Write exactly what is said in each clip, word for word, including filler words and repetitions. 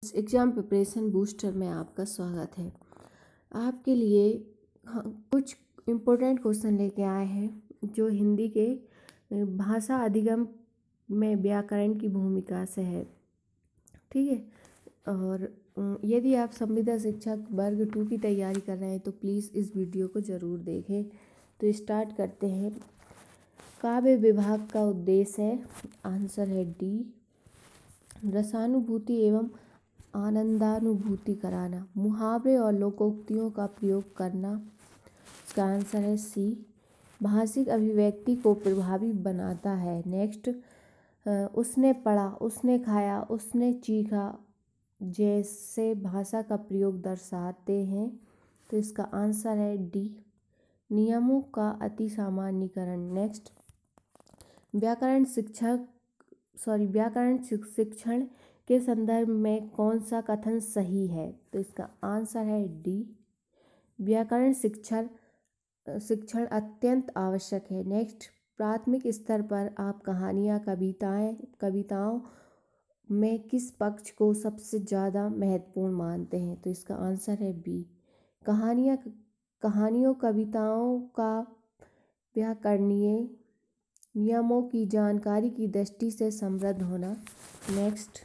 Students, exam preparation booster में आपका स्वागत है। आपके लिए हाँ, कुछ इम्पोर्टेंट क्वेश्चन लेके आए हैं जो हिंदी के भाषा अधिगम में व्याकरण की भूमिका से है। ठीक है। और यदि आप संविदा शिक्षक वर्ग टू की तैयारी कर रहे हैं तो प्लीज़ इस वीडियो को ज़रूर देखें। तो स्टार्ट करते हैं। काव्य विभाग का उद्देश्य है, आंसर है डी, रसानुभूति एवं आनंदानुभूति कराना। मुहावरे और लोकोक्तियों का प्रयोग करना, इसका आंसर है सी, भाषिक अभिव्यक्ति को प्रभावी बनाता है। नेक्स्ट, उसने पढ़ा, उसने खाया, उसने चीखा जैसे भाषा का प्रयोग दर्शाते हैं, तो इसका आंसर है डी, नियमों का अति सामान्यीकरण। नेक्स्ट, व्याकरण शिक्षक सॉरी व्याकरण शिक्षण के संदर्भ में कौन सा कथन सही है, तो इसका आंसर है डी, व्याकरण शिक्षण शिक्षण अत्यंत आवश्यक है। नेक्स्ट, प्राथमिक स्तर पर आप कहानियाँ कविताएं कविताओं में किस पक्ष को सबसे ज़्यादा महत्वपूर्ण मानते हैं, तो इसका आंसर है बी, कहानियाँ कहानियों कविताओं का व्याकरणीय नियमों की जानकारी की दृष्टि से समृद्ध होना। नेक्स्ट,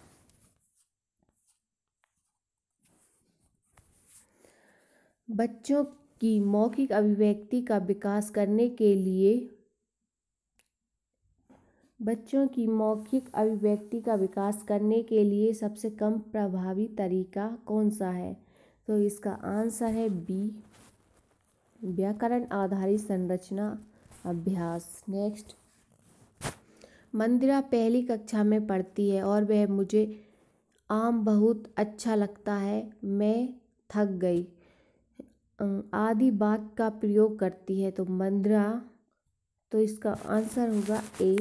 बच्चों की मौखिक अभिव्यक्ति का विकास करने के लिए बच्चों की मौखिक अभिव्यक्ति का विकास करने के लिए सबसे कम प्रभावी तरीका कौन सा है, तो इसका आंसर है बी, व्याकरण आधारित संरचना अभ्यास। नेक्स्ट, मंदिरा पहली कक्षा में पढ़ती है और वह मुझे आम बहुत अच्छा लगता है, मैं थक गई आदि वाक्य का प्रयोग करती है, तो मंदिरा, तो इसका आंसर होगा ए,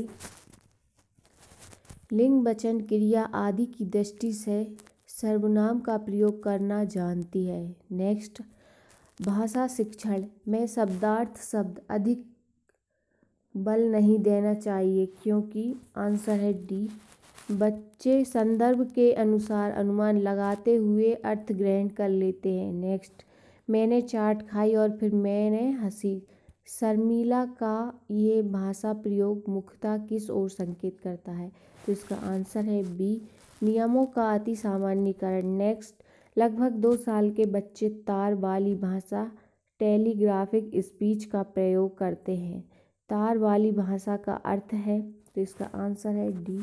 लिंग वचन क्रिया आदि की दृष्टि से सर्वनाम का प्रयोग करना जानती है। नेक्स्ट, भाषा शिक्षण में शब्दार्थ शब्द अधिक बल नहीं देना चाहिए क्योंकि, आंसर है डी, बच्चे संदर्भ के अनुसार अनुमान लगाते हुए अर्थ ग्रहण कर लेते हैं। नेक्स्ट, मैंने चाट खाई और फिर मैंने हंसी, शर्मिला का ये भाषा प्रयोग मुख्यतः किस ओर संकेत करता है, तो इसका आंसर है बी, नियमों का अति सामान्यीकरण। नेक्स्ट, लगभग दो साल के बच्चे तार वाली भाषा टेलीग्राफिक स्पीच का प्रयोग करते हैं, तार वाली भाषा का अर्थ है, तो इसका आंसर है डी।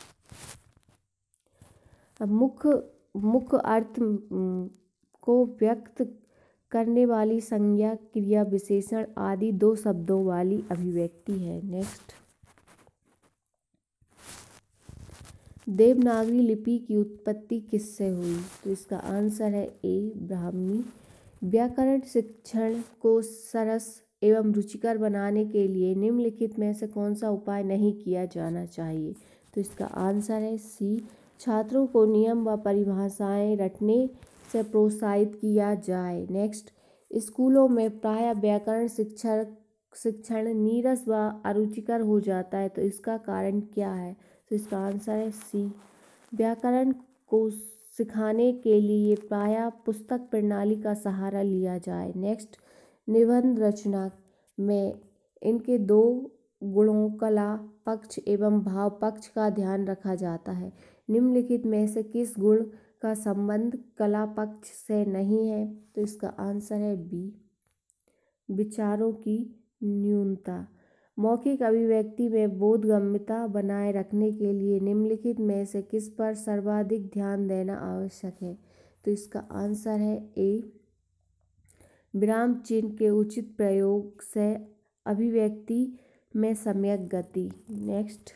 अब मुख्य मुख्य अर्थ को व्यक्त करने वाली संज्ञा क्रिया विशेषण आदि दो शब्दों वाली अभिव्यक्ति है। नेक्स्ट, देवनागरी लिपि की उत्पत्ति किससे हुई, तो इसका आंसर है ए, ब्राह्मी। व्याकरण शिक्षण को सरस एवं रुचिकर बनाने के लिए निम्नलिखित में से कौन सा उपाय नहीं किया जाना चाहिए, तो इसका आंसर है सी, छात्रों को नियम व परिभाषाएं रटने से प्रोत्साहित किया जाए। नेक्स्ट, स्कूलों में प्रायः व्याकरण शिक्षण शिक्षण नीरस व अरुचिकर हो जाता है, तो इसका कारण क्या है, तो इसका आंसर है सी, व्याकरण को सिखाने के लिए प्रायः पुस्तक प्रणाली का सहारा लिया जाए। नेक्स्ट, निबंध रचना में इनके दो गुणों कला पक्ष एवं भाव पक्ष का ध्यान रखा जाता है, निम्नलिखित में से किस गुण का संबंध कला पक्ष से नहीं है, तो इसका आंसर है बी, विचारों की न्यूनता। मौखिक अभिव्यक्ति में बोधगम्यता बनाए रखने के लिए निम्नलिखित में से किस पर सर्वाधिक ध्यान देना आवश्यक है, तो इसका आंसर है ए, विराम चिन्ह के उचित प्रयोग से अभिव्यक्ति में सम्यक गति। नेक्स्ट,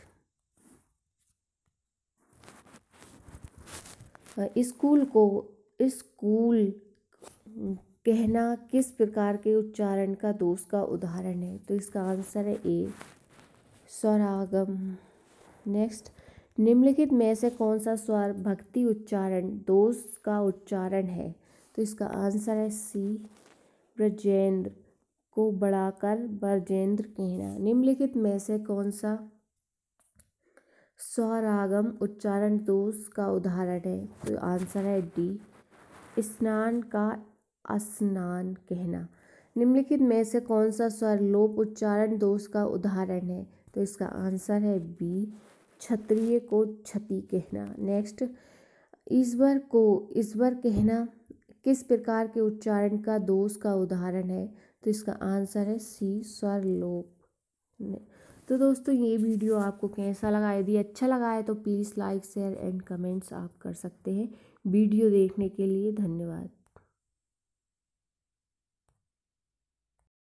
स्कूल को स्कूल कहना किस प्रकार के उच्चारण का दोष का उदाहरण है, तो इसका आंसर है ए, स्वरागम। नेक्स्ट, निम्नलिखित में से कौन सा स्वर भक्ति उच्चारण दोष का उच्चारण है, तो इसका आंसर है सी, ब्रजेंद्र को बढ़ाकर बरजेंद्र कहना। निम्नलिखित में से कौन सा स्वरागम उच्चारण दोष का उदाहरण है? तो आंसर है डी, स्नान का स्नान कहना। निम्नलिखित में से कौन सा स्वर लोप उच्चारण दोष का उदाहरण है? तो इसका आंसर है बी, क्षत्रिय को क्षति कहना। नेक्स्ट, ईश्वर को ईश्वर कहना किस प्रकार के उच्चारण का दोष का उदाहरण है? तो इसका आंसर है सी, स्वर लोप। तो दोस्तों ये वीडियो आपको कैसा लगा? यदि अच्छा लगा है तो please like share and comments आप कर सकते हैं। वीडियो देखने के लिए धन्यवाद।